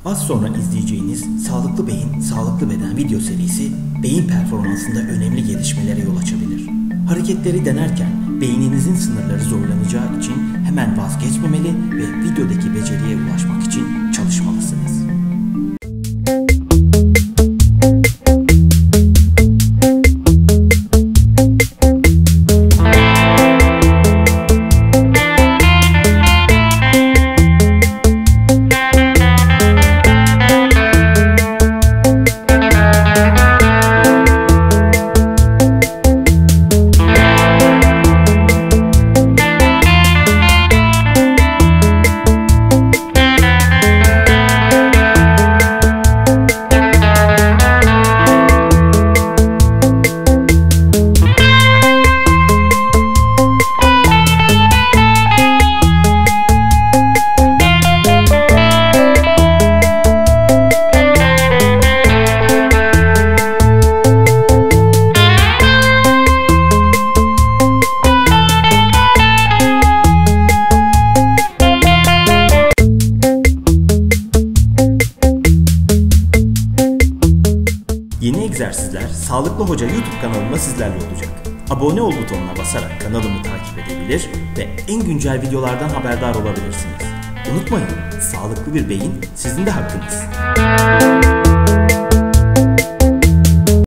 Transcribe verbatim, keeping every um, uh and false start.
Az sonra izleyeceğiniz Sağlıklı Beyin, Sağlıklı Beden video serisi beyin performansında önemli gelişmelere yol açabilir. Hareketleri denerken beyninizin sınırları zorlanacağı için hemen vazgeçmemeli ve videodaki beceriye ulaşmak için çalışmalısınız. Yeni egzersizler Sağlıklı Hoca YouTube kanalında sizlerle olacak. Abone ol butonuna basarak kanalımı takip edebilir ve en güncel videolardan haberdar olabilirsiniz. Unutmayın, sağlıklı bir beyin sizin de hakkınız.